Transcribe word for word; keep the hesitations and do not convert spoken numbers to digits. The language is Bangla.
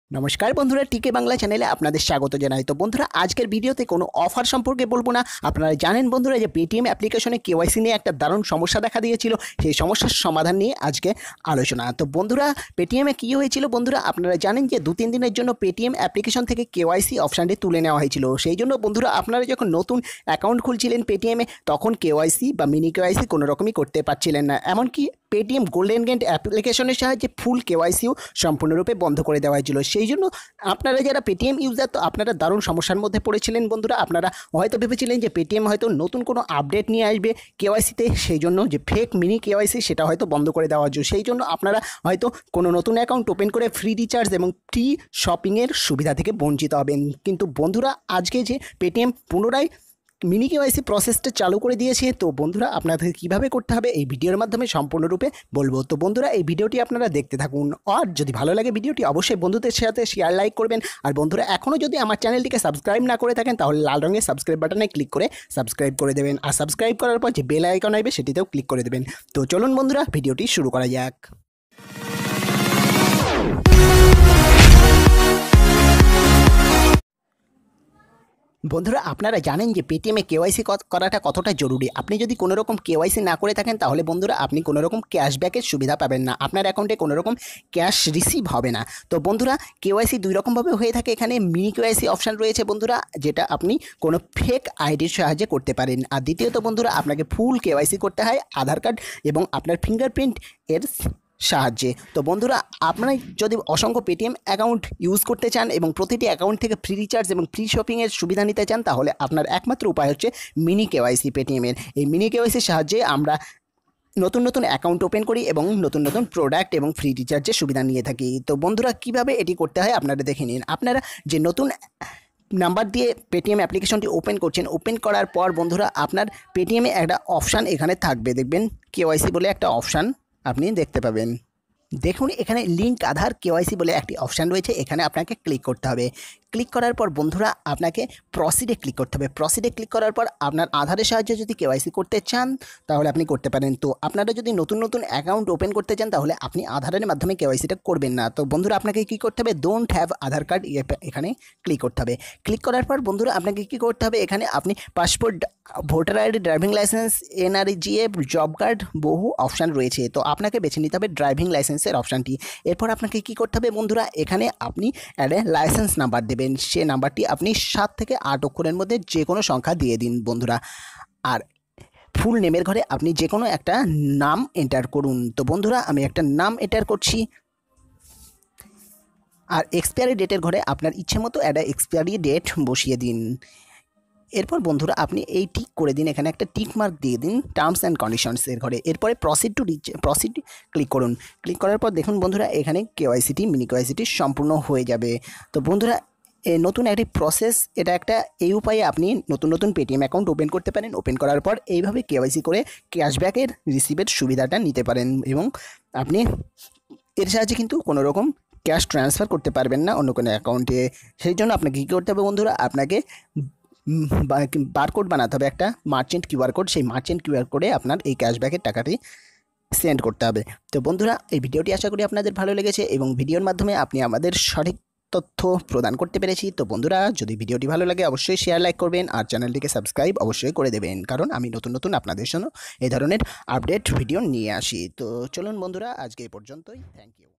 নমস্কার বন্ধুরা, টিকে বাংলা চ্যানেলে আপনাদের স্বাগত জানাই। তো বন্ধুরা, আজকের ভিডিওতে কোনো অফার সম্পর্কে বলবো না। আপনারা জানেন বন্ধুরা যে পেটিএম অ্যাপ্লিকেশনে কেওয়াইসি নিয়ে একটা দারুণ সমস্যা দেখা দিয়েছিল, সেই সমস্যার সমাধান নিয়ে আজকে আলোচনা। তো বন্ধুরা, পেটিএমে কী হয়েছিল বন্ধুরা, আপনারা জানেন যে দু তিন দিনের জন্য পেটিএম অ্যাপ্লিকেশন থেকে কেওয়াইসি অপশানটি তুলে নেওয়া হয়েছিল। সেই জন্য বন্ধুরা, আপনারা যখন নতুন অ্যাকাউন্ট খুলছিলেন পেটিএমে, তখন কেওয়াইসি বা মিনি কেওয়াইসি কোনো রকমই করতে পারছিলেন না। এমনকি পেটিএম গোল্ডেন গেট অ্যাপ্লিকেশনের সাহায্যে ফুল কেওয়াইসিও সম্পূর্ণরূপে বন্ধ করে দেওয়া হয়েছিল। সেই জন্য আপনারা যারা পেটিএম ইউজার, তো আপনারা দারুণ সমস্যার মধ্যে পড়েছিলেন বন্ধুরা। আপনারা হয়তো ভেবেছিলেন যে পেটিএম হয়তো নতুন কোনো আপডেট নিয়ে আসবে কেওয়াইসিতে, সেই জন্য যে ফেক মিনি কেওয়াইসি সেটা হয়তো বন্ধ করে দেওয়া হয়েছে। সেই জন্য আপনারা হয়তো কোনো নতুন অ্যাকাউন্ট ওপেন করে ফ্রি রিচার্জ এবং ফ্রি শপিংয়ের সুবিধা থেকে বঞ্চিত হবেন। কিন্তু বন্ধুরা, আজকে যে পেটিএম পুনরায় মিনি কেওয়াইসি প্রসেসটা চালু করে দিয়েছে, তো বন্ধুরা আপনাদের কীভাবে করতে হবে এই ভিডিওর মাধ্যমে সম্পূর্ণরূপে বলবো। তো বন্ধুরা, এই ভিডিওটি আপনারা দেখতে থাকুন, আর যদি ভালো লাগে ভিডিওটি অবশ্যই বন্ধুদের সাথে শেয়ার লাইক করবেন। আর বন্ধুরা, এখনও যদি আমার চ্যানেলটিকে সাবস্ক্রাইব না করে থাকেন, তাহলে লাল রঙের সাবস্ক্রাইব বাটনে ক্লিক করে সাবস্ক্রাইব করে দেবেন। আর সাবস্ক্রাইব করার পর যে বেল আইকন আসবে সেটিতেও ক্লিক করে দেবেন। তো চলুন বন্ধুরা, ভিডিওটি শুরু করা যাক। বন্ধুরা, আপনারা জানেন যে পেটিএমে কেওয়াইসি করাটা কতটা জরুরি। আপনি যদি কোনো রকম কেওয়াইসি না করে থাকেন, তাহলে বন্ধুরা আপনি কোনো রকম ক্যাশব্যাকের সুবিধা পাবেন না, আপনার অ্যাকাউন্টে কোনো রকম ক্যাশ রিসিভ হবে না। তো বন্ধুরা, কেওয়াইসি দুই রকমভাবে হয়ে থাকে। এখানে মিনি কেওয়াইসি অপশান রয়েছে বন্ধুরা, যেটা আপনি কোনো ফেক আইডির সাহায্যে করতে পারেন। আর দ্বিতীয়ত বন্ধুরা, আপনাকে ফুল কেওয়াইসি করতে হয় আধার কার্ড এবং আপনার ফিঙ্গারপ্রিন্ট এর সাহায্যে। তো বন্ধুরা, আপনারা যদি অসংখ্য পেটিএম অ্যাকাউন্ট ইউজ করতে চান এবং প্রতিটি অ্যাকাউন্ট থেকে ফ্রি রিচার্জ এবং ফ্রি শপিংয়ের সুবিধা নিতে চান, তাহলে আপনার একমাত্র উপায় হচ্ছে মিনি কেওয়াইসি পেটিএমের। এই মিনি কেওয়াইসির সাহায্যে আমরা নতুন নতুন অ্যাকাউন্ট ওপেন করি এবং নতুন নতুন প্রোডাক্ট এবং ফ্রি রিচার্জের সুবিধা নিয়ে থাকি। তো বন্ধুরা, কিভাবে এটি করতে হয় আপনারা দেখে নিন। আপনারা যে নতুন নাম্বার দিয়ে পেটিএম অ্যাপ্লিকেশনটি ওপেন করছেন, ওপেন করার পর বন্ধুরা আপনার পেটিএমে একটা অপশান এখানে থাকবে, দেখবেন কেওয়াইসি বলে একটা অপশান আপনি দেখতে পাবেন। দেখুন, এখানে লিঙ্ক আধার কেওয়াইসি বলে একটি অপশান রয়েছে, এখানে আপনাকে ক্লিক করতে হবে। ক্লিক করার পর বন্ধুরা আপনাকে প্রসিডে ক্লিক করতে হবে। প্রসিডে ক্লিক করার পর আপনার আধারের সাহায্যে যদি কেওয়াইসি করতে চান, তাহলে আপনি করতে পারেন। তো আপনারা যদি নতুন নতুন অ্যাকাউন্ট ওপেন করতে চান, তাহলে আপনি আধারের মাধ্যমে কেওয়াইসিটা করবেন না। তো বন্ধুরা, আপনাকে কী করতে হবে, ডোন্ট হ্যাভ আধার কার্ড এখানে ক্লিক করতে হবে। ক্লিক করার পর বন্ধুরা আপনাকে কী করতে হবে, এখানে আপনি passport, voter ID, driving licence, NRGF, job card, বহু অপশান রয়েছে। তো আপনাকে বেছে নিতে হবে ড্রাইভিং লাইসেন্সের অপশানটি। এরপর আপনাকে কী করতে হবে বন্ধুরা, এখানে আপনি একটা লাইসেন্স নাম্বার দেবেন। সে নাম্বারটি আপনি সাত থেকে আট অক্ষরের মধ্যে যে কোনো সংখ্যা দিয়ে দিন বন্ধুরা। আর ফুল নেমের ঘরে আপনি যে কোনো একটা নাম এন্টার করুন। তো বন্ধুরা, আমি একটা নাম এন্টার করছি। আর এক্সপায়ারি ডেটের ঘরে আপনার ইচ্ছে মতো একটা এক্সপায়ারি ডেট বসিয়ে দিন। এরপর বন্ধুরা আপনি এই টিক করে দিন, এখানে একটা টিক মার্ক দিয়ে দিন টার্মস অ্যান্ড কন্ডিশনসের ঘরে। এরপরে proceed to reach proceed click করুন। ক্লিক করার পর দেখুন বন্ধুরা, এখানে কেওয়াইসিটি মিনি কেওয়াইসিটি সম্পূর্ণ হয়ে যাবে। তো বন্ধুরা, নতুন একটি প্রসেস, এটা একটা এই উপায়ে আপনি নতুন নতুন পেটিএম অ্যাকাউন্ট ওপেন করতে পারেন। ওপেন করার পর এইভাবে কেওয়াইসি করে ক্যাশব্যাকের রিসিভের সুবিধাটা নিতে পারেন এবং আপনি এর সাহায্যে কিন্তু কোনো রকম ক্যাশ ট্রান্সফার করতে পারবেন না অন্য কোনো অ্যাকাউন্টে। সেই জন্য আপনাকে কী করতে হবে বন্ধুরা, আপনাকে বারকোড বানাতে হবে, একটা মার্চেন্ট কিউআর কোড। সেই মার্চেন্ট কিউআর কোডে আপনার এই ক্যাশব্যাকের টাকাটি সেন্ড করতে হবে। তো বন্ধুরা, এই ভিডিওটি আশা করি আপনাদের ভালো লেগেছে এবং ভিডিওর মাধ্যমে আপনি আমাদের সঠিক তথ্য প্রদান করতে পেরেছি। তো বন্ধুরা, যদি ভিডিওটি ভালো লাগে অবশ্যই শেয়ার লাইক করবেন আর চ্যানেলটিকে সাবস্ক্রাইব অবশ্যই করে দেবেন, কারণ আমি নতুন নতুন আপনাদের জন্য এই ধরনের আপডেট ভিডিও নিয়ে আসি। তো চলুন বন্ধুরা, আজকে এই পর্যন্তই। Thank you.